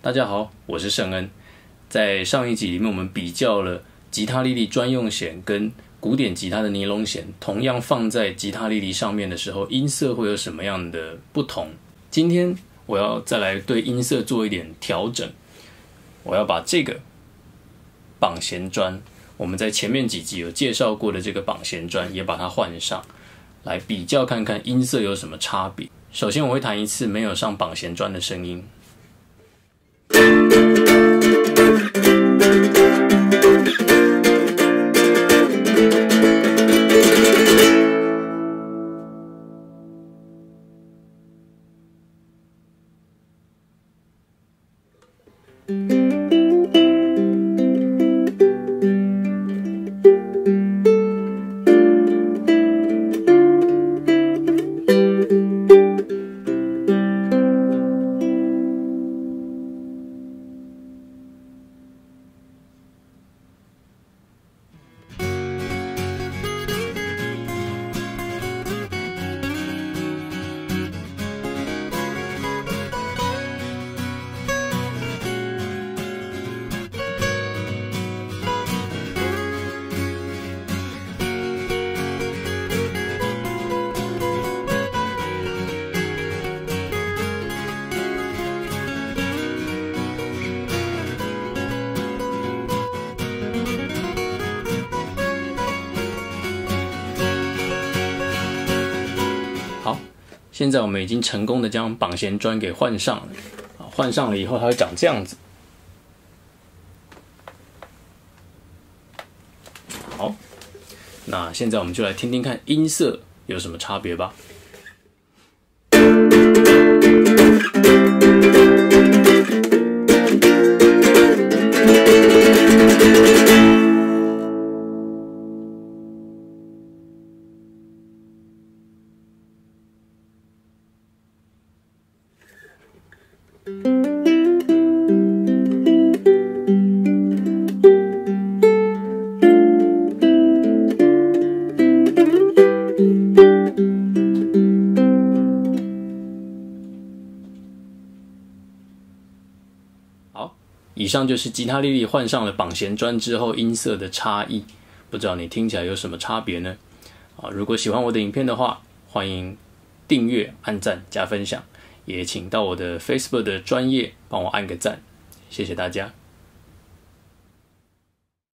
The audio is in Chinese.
大家好，我是盛恩。在上一集里面，我们比较了吉他利利专用弦跟古典吉他的尼龙弦，同样放在吉他利利上面的时候，音色会有什么样的不同？今天我要再来对音色做一点调整，我要把这个绑弦砖，我们在前面几集有介绍过的这个绑弦砖，也把它换上，来比较看看音色有什么差别。首先我会弹一次没有上绑弦砖的声音。好，现在我们已经成功的将绑弦砖给换上了。换上了以后，它会长这样子。好，那现在我们就来听听看音色有什么差别吧。好，以上就是吉他利利换上了绑弦砖之后音色的差异，不知道你听起来有什么差别呢？如果喜欢我的影片的话，欢迎订阅、按赞、加分享，也请到我的 Facebook 的专页帮我按个赞，谢谢大家。